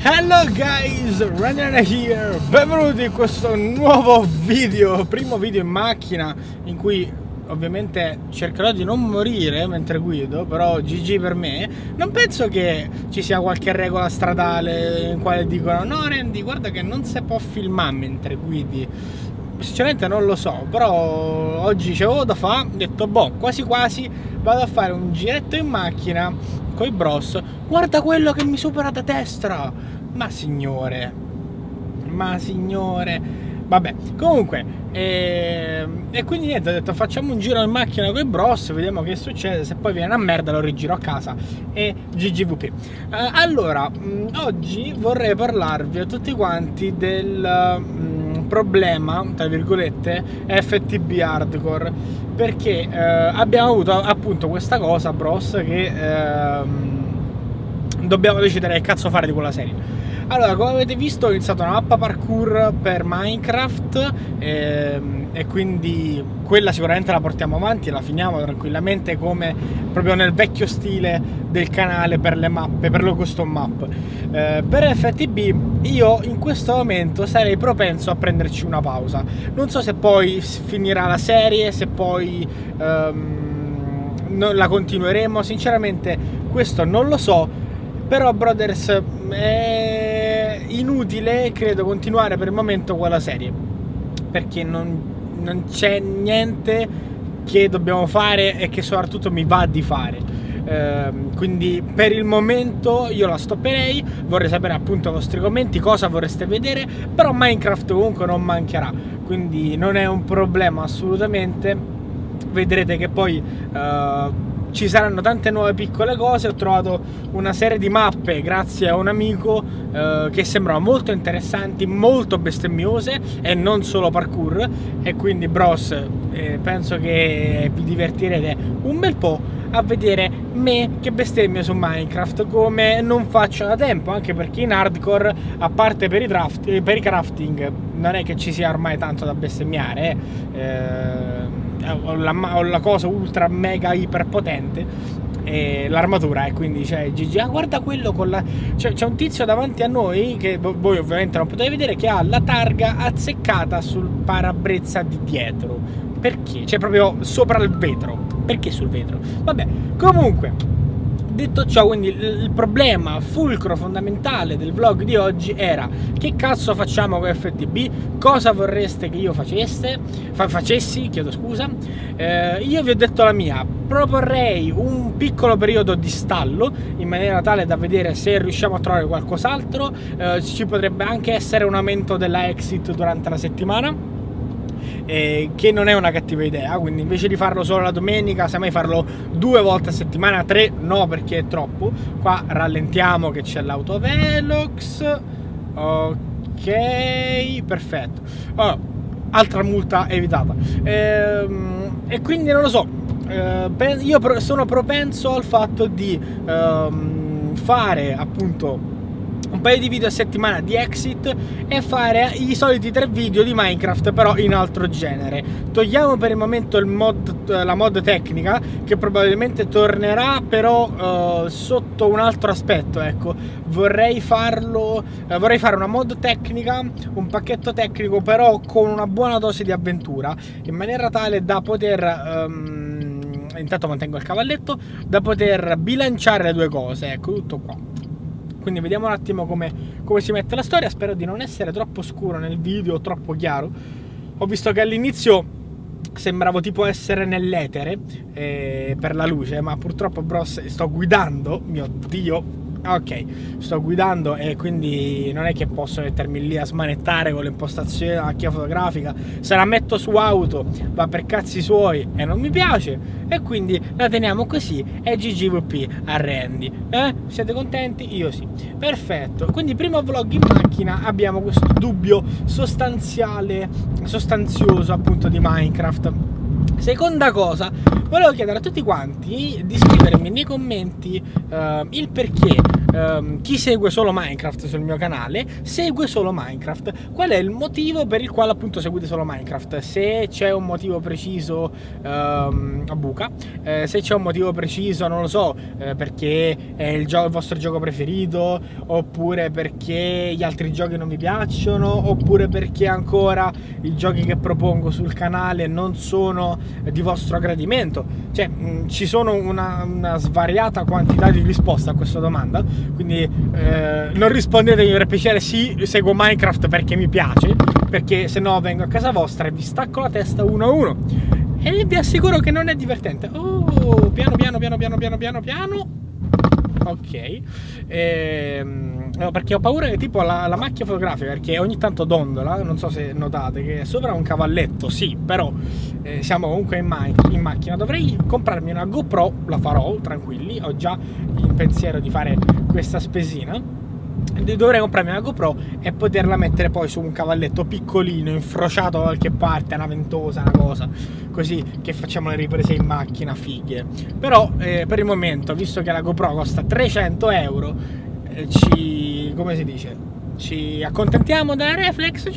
Hello guys, Runner here, benvenuti in questo nuovo video, primo video in macchina in cui ovviamente cercherò di non morire mentre guido, però GG per me. Non penso che ci sia qualche regola stradale in quale dicono no Randy, guarda che non si può filmare mentre guidi. Sinceramente non lo so, però oggi c'avevo da fare, ho detto boh, quasi quasi vado a fare un giretto in macchina coi bros. Guarda quello che mi supera da destra, ma signore, vabbè, comunque e quindi niente, ho detto facciamo un giro in macchina coi bros, vediamo che succede, se poi viene una merda lo rigiro a casa e GGVP. Allora, oggi vorrei parlarvi a tutti quanti del problema, tra virgolette, FTB Hardcore, perché abbiamo avuto appunto questa cosa, bros, che dobbiamo decidere che cazzo fare di quella serie. Allora, come avete visto, ho iniziato una mappa parkour per Minecraft e quindi quella sicuramente la portiamo avanti e la finiamo tranquillamente, come proprio nel vecchio stile del canale per le mappe, per le custom map. Per FTB io in questo momento sarei propenso a prenderci una pausa. Non so se poi finirà la serie, se poi non la continueremo, sinceramente questo non lo so, però brothers è inutile credo continuare per il momento quella serie, perché non c'è niente che dobbiamo fare e che soprattutto mi va di fare. Quindi per il momento io la stopperei. Vorrei sapere appunto i vostri commenti, cosa vorreste vedere, però Minecraft comunque non mancherà, quindi non è un problema assolutamente. Vedrete che poi ci saranno tante nuove piccole cose. Ho trovato una serie di mappe grazie a un amico che sembrano molto interessanti, molto bestemmiose e non solo parkour, e quindi bros penso che vi divertirete un bel po' a vedere me che bestemmio su Minecraft come non faccio da tempo, anche perché in hardcore, a parte per i crafting, non è che ci sia ormai tanto da bestemmiare. Ho la cosa ultra mega iper potente e l'armatura, e quindi c'è GG. Ah, guarda quello con la... c'è un tizio davanti a noi che voi ovviamente non potete vedere, che ha la targa azzeccata sul parabrezza di dietro. Perché? C'è proprio sopra il vetro. Perché sul vetro? Vabbè, comunque, detto ciò, quindi il problema fulcro fondamentale del vlog di oggi era: che cazzo facciamo con FTB? Cosa vorreste che io facessi, chiedo scusa. Io vi ho detto la mia. Proporrei un piccolo periodo di stallo, in maniera tale da vedere se riusciamo a trovare qualcos'altro. Ci potrebbe anche essere un aumento della exit durante la settimana, che non è una cattiva idea, quindi invece di farlo solo la domenica, semmai farlo 2 volte a settimana, 3 no perché è troppo. Qua rallentiamo che c'è l'autovelox. Ok, perfetto. Oh, altra multa evitata. E quindi non lo so, io sono propenso al fatto di fare appunto un paio di video a settimana di exit e fare i soliti 3 video di Minecraft, però in altro genere. Togliamo per il momento la mod tecnica, che probabilmente tornerà, però sotto un altro aspetto, ecco. Vorrei fare una mod tecnica, un pacchetto tecnico, però con una buona dose di avventura, in maniera tale da poter intanto mantengo il cavalletto, da poter bilanciare le due cose, ecco, tutto qua. Quindi vediamo un attimo come si mette la storia. Spero di non essere troppo scuro nel video, troppo chiaro. Ho visto che all'inizio sembravo tipo essere nell'etere per la luce, ma purtroppo bros sto guidando, mio Dio. Ok, sto guidando e quindi non è che posso mettermi lì a smanettare con l'impostazione della macchina fotografica. Se la metto su auto va per cazzi suoi e non mi piace, e quindi la teniamo così e GGVP a Randy. Siete contenti? Io sì. Perfetto, quindi primo vlog in macchina, abbiamo questo dubbio sostanzioso appunto di Minecraft. Seconda cosa, volevo chiedere a tutti quanti di scrivermi nei commenti il perché chi segue solo Minecraft sul mio canale segue solo Minecraft. Qual è il motivo per il quale appunto seguite solo Minecraft? Se c'è un motivo preciso, a buca, se c'è un motivo preciso, non lo so, perché è il vostro gioco preferito, oppure perché gli altri giochi non vi piacciono, oppure perché ancora i giochi che propongo sul canale non sono di vostro gradimento. Cioè ci sono una svariata quantità di risposte a questa domanda, quindi non rispondetemi per piacere sì, seguo Minecraft perché mi piace, perché se no vengo a casa vostra e vi stacco la testa uno a uno e vi assicuro che non è divertente. Oh, piano piano piano piano piano piano piano. Ok, no, perché ho paura che tipo la macchina fotografica, perché ogni tanto dondola, non so se notate che è sopra un cavalletto, sì, però siamo comunque in macchina. Dovrei comprarmi una GoPro, la farò, tranquilli, ho già in pensiero di fare questa spesina. Dovrei comprarmi una GoPro e poterla mettere poi su un cavalletto piccolino, infrociato da qualche parte, una ventosa, una cosa, così che facciamo le riprese in macchina, fighe. Però per il momento, visto che la GoPro costa 300 euro, come si dice, ci accontentiamo della reflex,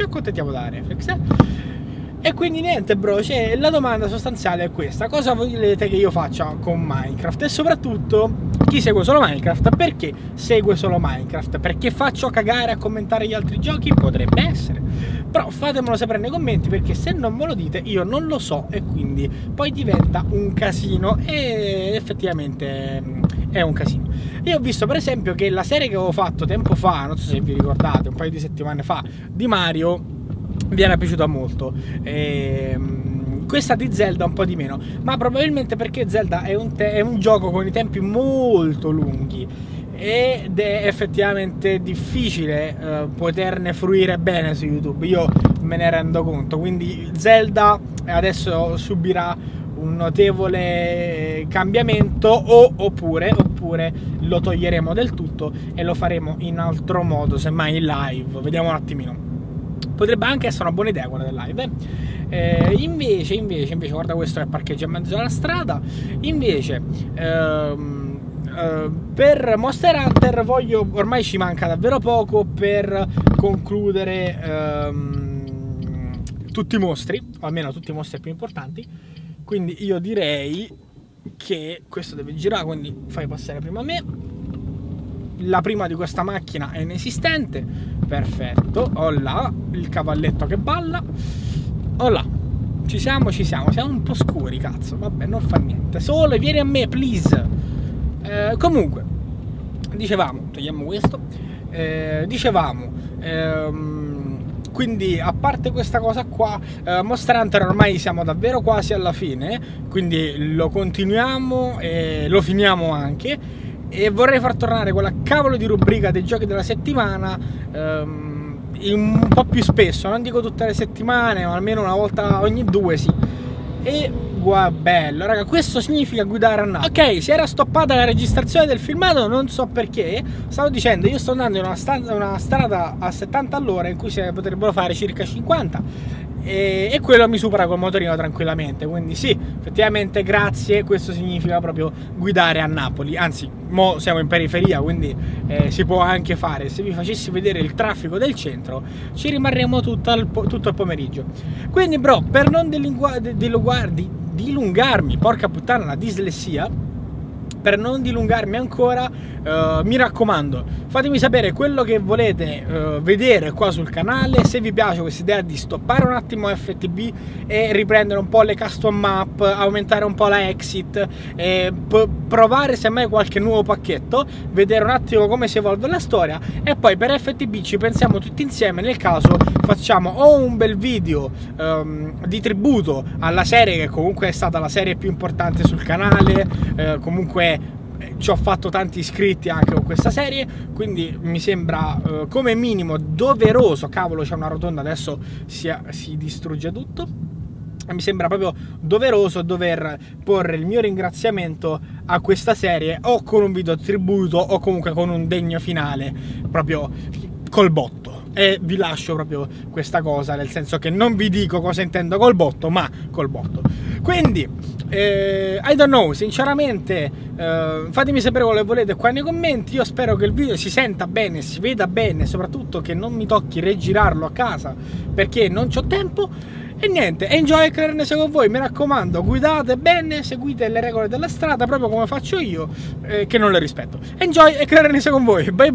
E quindi niente bro, cioè, la domanda sostanziale è questa: cosa volete che io faccia con Minecraft? E soprattutto, chi segue solo Minecraft, perché segue solo Minecraft? Perché faccio cagare a commentare gli altri giochi? Potrebbe essere, però fatemelo sapere nei commenti, perché se non me lo dite io non lo so e quindi poi diventa un casino, e effettivamente è un casino. Io ho visto per esempio che la serie che avevo fatto tempo fa, non so se vi ricordate, un paio di settimane fa, di Mario, vi era piaciuta molto. Questa di Zelda un po' di meno, ma probabilmente perché Zelda è un gioco con i tempi molto lunghi ed è effettivamente difficile poterne fruire bene su YouTube, io me ne rendo conto. Quindi Zelda adesso subirà un notevole cambiamento, oppure lo toglieremo del tutto e lo faremo in altro modo, semmai in live. Vediamo un attimino. Potrebbe anche essere una buona idea quella del live. Invece, guarda, questo è il parcheggio in mezzo alla strada. Invece, per Monster Hunter ormai ci manca davvero poco per concludere tutti i mostri, o almeno tutti i mostri più importanti. Quindi io direi che questo deve girare, quindi fai passare prima me. La prima di questa macchina è inesistente, perfetto. Ho là il cavalletto che balla, ho là, ci siamo un po' scuri, cazzo, vabbè, non fa niente. Sole, vieni a me, please. Comunque, dicevamo, togliamo questo, quindi a parte questa cosa qua, Monster Hunter ormai siamo davvero quasi alla fine, quindi lo continuiamo e lo finiamo anche. E vorrei far tornare quella cavolo di rubrica dei giochi della settimana un po' più spesso, non dico tutte le settimane, ma almeno una volta ogni due, sì. E bello, raga, questo significa guidare a Napoli. Ok, si era stoppata la registrazione del filmato, non so perché. Stavo dicendo, io sto andando in una strada a 70 all'ora in cui se potrebbero fare circa 50 e quello mi supera col motorino tranquillamente. Quindi sì, effettivamente grazie, questo significa proprio guidare a Napoli. Anzi, mo siamo in periferia, quindi si può anche fare. Se vi facessi vedere il traffico del centro ci rimarremo tutto il pomeriggio. Quindi bro, per non dilungarmi, porca puttana la dislessia, per non dilungarmi ancora, mi raccomando, fatemi sapere quello che volete vedere qua sul canale. Se vi piace questa idea di stoppare un attimo FTB e riprendere un po' le custom map, aumentare un po' la exit, provare semmai qualche nuovo pacchetto, vedere un attimo come si evolve la storia, e poi per FTB ci pensiamo tutti insieme. Nel caso facciamo o un bel video di tributo alla serie, che comunque è stata la serie più importante sul canale, comunque ci ho fatto tanti iscritti anche con questa serie, quindi mi sembra come minimo doveroso. Cavolo, c'è una rotonda, adesso si distrugge tutto. Mi sembra proprio doveroso dover porre il mio ringraziamento a questa serie, o con un video tributo o comunque con un degno finale proprio col botto. E vi lascio proprio questa cosa, nel senso che non vi dico cosa intendo col botto, ma col botto. Quindi I don't know, sinceramente, fatemi sapere quello che volete qua nei commenti. Io spero che il video si senta bene, si veda bene, soprattutto che non mi tocchi rigirarlo a casa perché non c'ho tempo. E niente, enjoy a creare con voi, mi raccomando, guidate bene, seguite le regole della strada proprio come faccio io, che non le rispetto. Enjoy e creare con voi, bye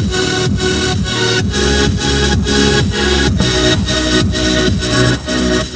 bye.